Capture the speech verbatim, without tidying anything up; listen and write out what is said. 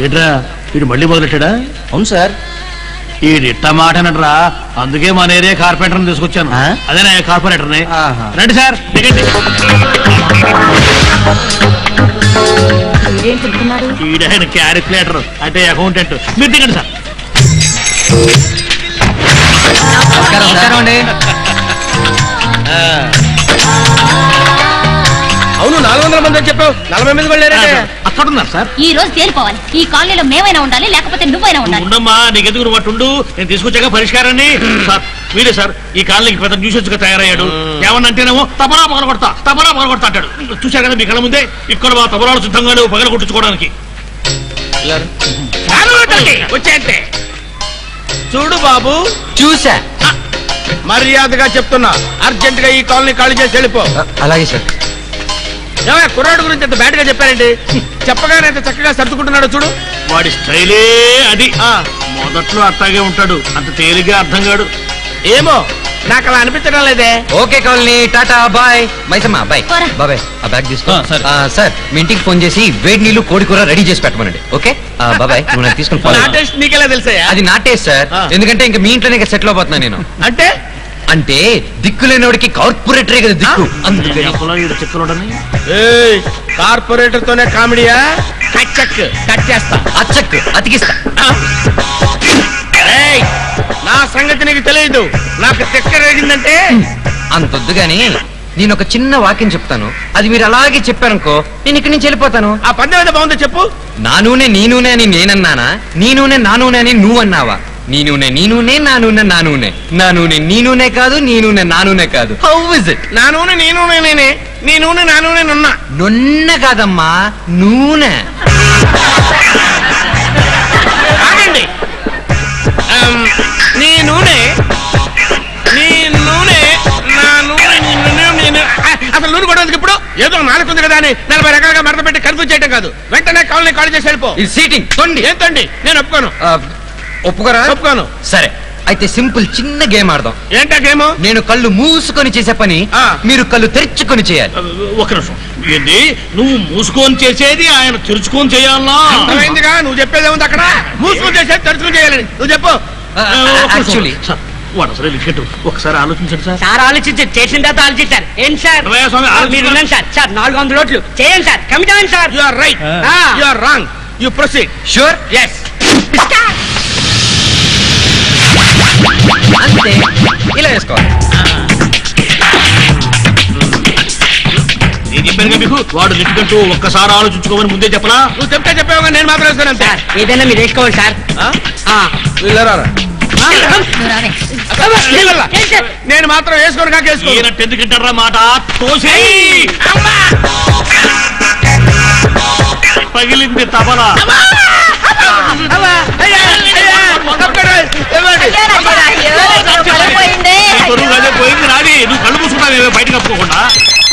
ఏట్రా వీడు మళ్ళీ మొదలెట్టాడా? అవును సార్. ఈ ఇట్ట మాట అనట్రా, అందుకే మన ఏరియా కార్పొరేటర్ని తీసుకొచ్చాను. అదేనా కార్పొరేటర్ని. రండి సార్ దిగండి. ఈడైన క్యాలిక్యులేటర్ అంటే అకౌంటెంట్. మీరు దిగండి సార్. అవును నాలుగు వందల మంది అని చెప్పావు, నలభై మంది వెళ్ళారంటే అక్కడ ఉన్నారు సార్. ఈ రోజు తేలిపోవాలి. ఈ కాలనీలో మేమైనా ఉండాలి, లేకపోతే నువ్వైనా ఉండాలి. ఉండమ్మా, నీకెందుకు నువ్వు అట్టుండు, నేను తీసుకొచ్చాక పరిష్కారాన్ని. సార్ వీడే సార్ ఈ కాలనీకి పెద్ద న్యూసెన్స్ గా తయారయ్యాడు. ఏమన్నా అంటేనేమో తబలా పగల కొడతా తబలా పగల కొడతా అంటాడు. చూశారు కదా మీ కళ్ళ ముందే, ఇక్కడ మా తబలాలు సిద్ధంగా లేవు పగల కొట్టించుకోవడానికి. వచ్చేంటే చూడు బాబు, చూసా, మర్యాదగా చెప్తున్నా, అర్జెంట్ గా ఈ కాలనీ ఖాళీ చేసి వెళ్ళిపో. అలాగే సార్. ఏమయ్య కుర్రాడు గురించి అంత బ్యాడ్ గా చెప్పారండి? చెప్పగానే అంత చక్కగా సర్దుకుంటున్నాడు చూడు. వాడి స్టైలే అది. మొదట్లో అట్టాగే ఉంటాడు, అంత తేలిగ్గా అర్థం కాడు. ఏమో నాకు అలా అనిపించడం లేదే. Okay colony, tata bye. Maisamma bye. బాబాయ్ ఆ బ్యాగ్ తీసుకో. సార్ మీ ఇంటికి ఫోన్ చేసి వేడి నీళ్లు కోడి కూర రెడీ చేసి పెట్టమనండి. ఓకే బాబాయ్, నువ్వు నాకు తీసుకుని. నీకెలా తెలుసా? అది నా టేస్ట్ సార్, ఎందుకంటే ఇంకా మీ ఇంట్లోనే సెటిల్ అవబోతున్నా నేను. అంటే అంటే దిక్కులేనోడికి కార్పొరేటరే కదా దిక్కు. కార్పొరేటర్ తోనే కామెడీయా? కచ్చక్ కట్ చేస్తా, అచ్చక్ అతికిస్తా. నా సంగతి నీకు తెలియదు, నాకు చక్కెర రేగిందంటే అంతొద్దు గాని నేను ఒక చిన్న వాక్యం చెప్తాను, అది మీరు అలాగే చెప్పారనుకో నేను ఇక్కడి నుంచి వెళ్ళిపోతాను. ఆ పందెం ఏదో బాగుందో చెప్పు. నా నూనె నీ నూనె అని నేనన్నానా? నీ నూనె నా నూనె అని నువ్వు అన్నావా? నీ నూనె నీ నూనె, నా నూనె నా నూనె. నా నూనె నీ నూనె కాదు, నీ నూనె నా నూనె కాదు. How is it? నా నూనె నీ నూనె నేనే, నీ నూనె నా నూనె నున్న. నున్న కాదమ్మా, నూనె. ఆగండి. నీ నూనె నీ నూనె నా నూనె నేను అసలు నూనె కొట్టడానికి ఇప్పుడు ఏదో నాలుగుంది కదా అని నలభై రకాలుగా మరత పెట్టి కన్ఫ్యూజ్ చేయడం కాదు. వెంటనే కాలనీ కాల్ చేసి వెళ్ళిపో. సీటింగ్ తొండి ఏం తొండి? నేను ఒప్పుకోను. ఒప్పుకోరా? ఒప్పుకోను. సరే అయితే సింపుల్ చిన్న గేమ్ ఆడదాం. ఏంటా గేమ్? నేను కళ్ళు మూసుకొని చేసే పని మీరు కళ్ళు తెరుచుకొని చేయాలి. ఒక నిమిషం. ఏంటి నువ్వు మూసుకొని చేసేది ఆయన తెరుచుకొని చేయాలన్నా? అర్థమైందిగా, నువ్వు చెప్పేది ఏముంది అక్కడ? మూసుకొని చేసేది తెరుచుకొని చేయాలని నువ్వు చెప్పు. యాక్చువల్లీ వాడు అసలు లిఖిట్ ఒకసారి ఆలోచించండి సార్. సార్ ఆలోచించి చేసిన తర్వాత ఆలోచించారు. ఏంటి సార్ మీరు ఉన్నాను సార్. సార్ నాలుగు వందల రోడ్లు చేయండి సార్, కమిట్ అవ్వండి sir. You are right, you are wrong, you proceed. Sure? yes. అంతే, ఇలా వేసుకోవాలి. నేను చెప్పాను మీకు వాడు లిఖిట్ ఒక్కసారి ఆలోచించుకోమని ముందే చెప్పలా? నువ్వు చెప్తే చెప్పావు, నేను మాత్రం వేసుకున్నాను సార్. ఏదైనా మీరు వేసుకోవాలి సార్. నేను మాత్రం వేసుకోను కాక వేసుకోను. ఎందుకంటారా మాట తోసి పగిలింది తబలా. పోయింది రాడి, నువ్వు కళ్ళు మూసుకుంటావు బయటకు కప్పుకోకుండా.